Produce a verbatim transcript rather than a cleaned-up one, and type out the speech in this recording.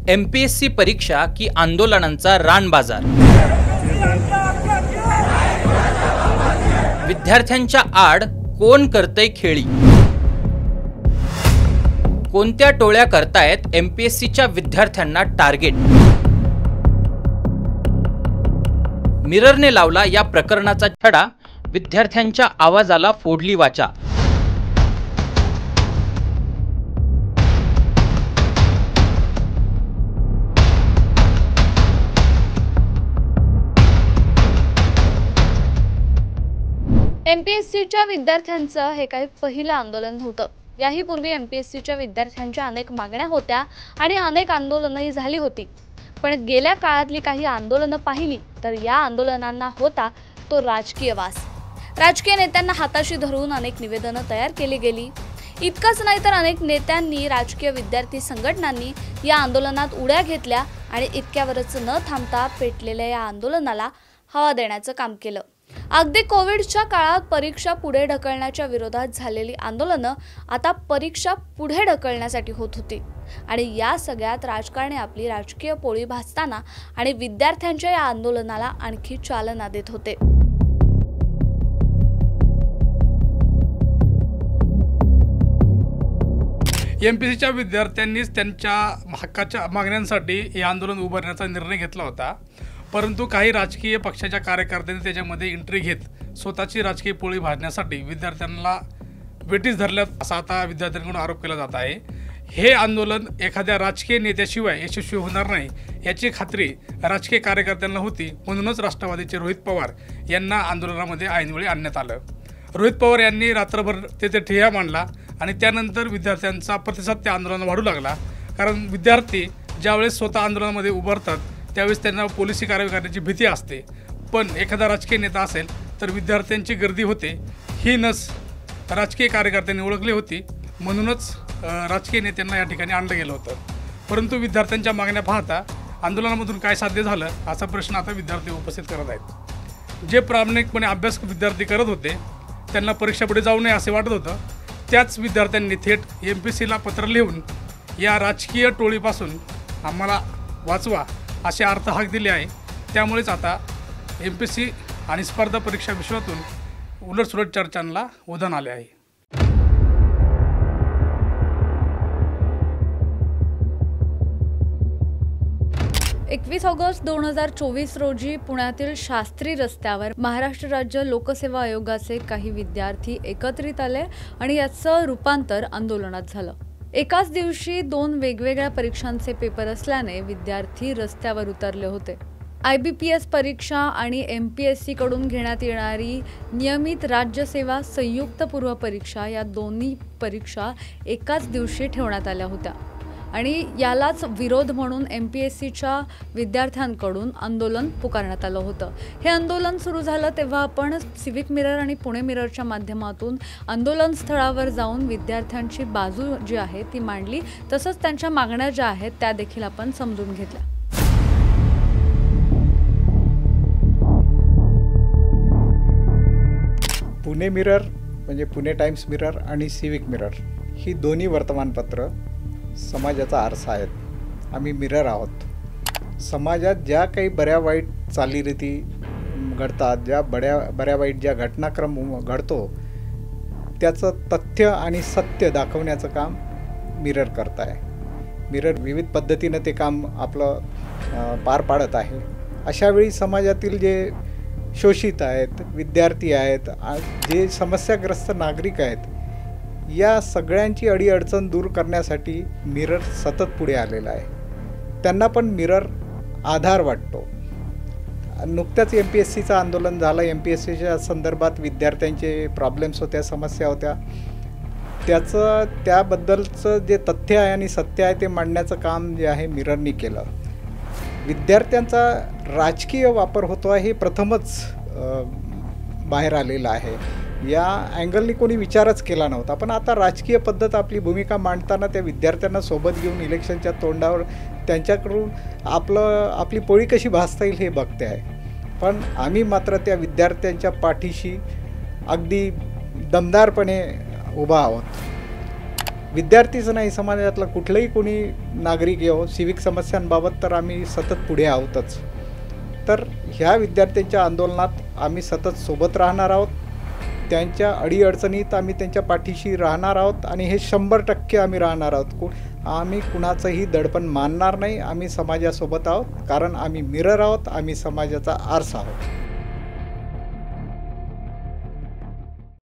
M P S C परीक्षा की आंदोलनांचा रानबाजार। विद्यार्थ्यांच्या आड कोण करतय खेळी? कोणत्या टोळ्या करतायत एम पी एस सीच्या विद्यार्थ्यांना टार्गेट? मिररने लावला या प्रकरणाचा छडा, विद्यार्थ्यांच्या आवाजाला फोडली वाचा। एम पी एस सीच्या विद्यार्थ्यांचं हे काही पहिलं आंदोलन होतं। याही पूर्वी एम पी एस सीच्या विद्यार्थ्यांच्या अनेक मागण्या होत्या आणि अनेक आंदोलनंही झाली होती। पण गेल्या काळातली काही आंदोलनं पाहिली तर या आंदोलनांना होता तो राजकीय वास। राजकीय नेत्यांना हाताशी धरून अनेक निवेदनं तयार केली गेली। इतकंच नाही तर अनेक नेत्यांनी, राजकीय विद्यार्थी संघटनांनी या आंदोलनात उड्या घेतल्या आणि इतक्यावरच न थांबता पेटलेल्या या आंदोलनाला हवा देण्याचं काम केलं। अगदी कोविडच्या काळात परीक्षा पुढे ढकलण्याच्या विरोधात झालेली आंदोलनं आता परीक्षा पुढे ढकलण्यासाठी होत होती आणि या सगळ्यात राजकारणी आपली राजकीय पोळी भाजताना आणि विद्यार्थ्यांच्या या आंदोलनाला आणखी चालना देत होते। एम पी एस सीच्या विद्यार्थ्यांनीच त्यांच्या हक्काच्या मागण्यांसाठी हे आंदोलन उभारण्याचा निर्णय घेतला होता, परंतु काही राजकीय पक्षाच्या कार्यकर्त्यांनी त्याच्यामध्ये एंट्री घेत स्वतःची राजकीय पोळी भाजण्यासाठी विद्यार्थ्यांना वेठीस धरल्यात असा आता विद्यार्थ्यांकडून आरोप केला जात आहे। हे आंदोलन एखाद्या राजकीय नेत्याशिवाय यशस्वी होणार नाही याची खात्री राजकीय कार्यकर्त्यांना होती, म्हणूनच राष्ट्रवादीचे रोहित पवार यांना आंदोलनामध्ये ऐनवेळी आणण्यात आलं। रोहित पवार यांनी रात्रभर तेथे ठिय्या मांडला आणि त्यानंतर विद्यार्थ्यांचा प्रतिसाद त्या आंदोलनाला वाढू लागला, कारण विद्यार्थी ज्यावेळेस स्वतः आंदोलनामध्ये उभारतात त्यावेळेस त्यांना पोलिसी कारवाई करण्याची भीती असते, पण एखादा राजकीय नेता असेल तर विद्यार्थ्यांची गर्दी होते। ही नस राजकीय कार्यकर्त्यांनी ओळखली होती, म्हणूनच राजकीय नेत्यांना या ठिकाणी आणलं गेलं होतं। परंतु विद्यार्थ्यांच्या मागण्या पाहता आंदोलनामधून काय साध्य झालं असा प्रश्न आता विद्यार्थी उपस्थित करत आहेत। जे प्रामाणिकपणे अभ्यास विद्यार्थी करत होते त्यांना परीक्षा पुढे जाऊ नये असे वाटत होतं, त्याच विद्यार्थ्यांनी थेट एम पी एस सीला पत्र लिहून या राजकीय टोळीपासून आम्हाला वाचवा असे अर्थ हाक दिले आहे। त्यामुळेच आता एम पी एस सी आणि स्पर्धा परीक्षा विश्वातून उलटसुलट चर्चांना उधाण आले आहे। एकवीस ऑगस्ट दोन हजार चोवीस रोजी पुण्यातील शास्त्री रस्त्यावर महाराष्ट्र राज्य लोकसेवा आयोगाचे काही विद्यार्थी एकत्रित आले आणि याचं रूपांतर आंदोलनात झालं। एकाच दिवशी दोन वेगवेगळ्या परीक्षांचे पेपर असल्याने विद्यार्थी रस्त्यावर उतरले होते। आय बी पी एस परीक्षा आणि एम पी एस सी कडून घेण्यात येणारी नियमित राज्यसेवा संयुक्त पूर्व परीक्षा या दोन्ही परीक्षा एकाच दिवशी ठेवण्यात आल्या होत्या आणि यालाच विरोध म्हणून एम पी एस सीच्या विद्यार्थ्यांकडून आंदोलन पुकारण्यात आलं होतं। हे आंदोलन सुरू झालं तेव्हा आपण सिविक मिरर आणि पुणे मिररच्या माध्यमातून आंदोलन स्थळावर जाऊन विद्यार्थ्यांची बाजू जी आहे ती मांडली, तसंच त्यांच्या मागण्या ज्या आहेत त्या देखील आपण समजून घेतल्या। पुणे मिरर म्हणजे पुणे टाइम्स मिरर आणि सिविक मिरर ही दोन्ही वर्तमानपत्र समाजाचा आरसा आहेत। आम्ही मिरर आहोत। समाजात ज्या काही बऱ्या वाईट चालीरीती घडतात, ज्या बड्या बऱ्या वाईट ज्या घटनाक्रम घडतो त्याचं तथ्य आणि सत्य दाखवण्याचं काम मिरर करत आहे। मिरर विविध पद्धतीनं ते काम आपलं पार पाडत आहे। अशावेळी समाजातील जे शोषित आहेत, विद्यार्थी आहेत, जे समस्याग्रस्त नागरिक आहेत, या सगळ्यांची अडीअडचण दूर करण्यासाठी मिरर सतत पुढे आलेला आहे। त्यांना पण मिरर आधार वाटतो। नुकत्याच एम पी एस सीचं आंदोलन झालं। एम पी एस सीच्या संदर्भात विद्यार्थ्यांचे प्रॉब्लेम्स होत्या, समस्या होत्या, त्याचं त्याबद्दलचं जे तथ्य आहे आणि सत्य आहे ते मांडण्याचं काम जे आहे मिररनी केलं। विद्यार्थ्यांचा राजकीय वापर होतो आहे हे प्रथमच बाहेर आलेलं आहे। या अँगलनी कोणी विचारच केला नव्हता, पण आता राजकीय पद्धत आपली भूमिका मांडताना त्या विद्यार्थ्यांना सोबत घेऊन इलेक्शनच्या तोंडावर त्यांच्याकडून आपलं आपली पोळी कशी भाजता येईल हे बघते आहे। पण आम्ही मात्र त्या विद्यार्थ्यांच्या पाठीशी अगदी दमदारपणे उभा आहोत। विद्यार्थीच नाही, समाजातला कुठलंही कोणी नागरिक येऊ, सिविक समस्यांबाबत तर आम्ही सतत पुढे आहोतच. तर ह्या विद्यार्थ्यांच्या आंदोलनात आम्ही सतत सोबत राहणार आहोत. त्यांच्या अडीअडचणीत आम्ही त्यांच्या पाठीशी राहणार आहोत आणि हे शंभर टक्के आम्ही राहणार आहोत. कु आम्ही कुणाचंही दडपण मानणार नाही. आम्ही समाजासोबत आहोत, कारण आम्ही मिरर आहोत, आम्ही समाजाचा आरसा आहोत.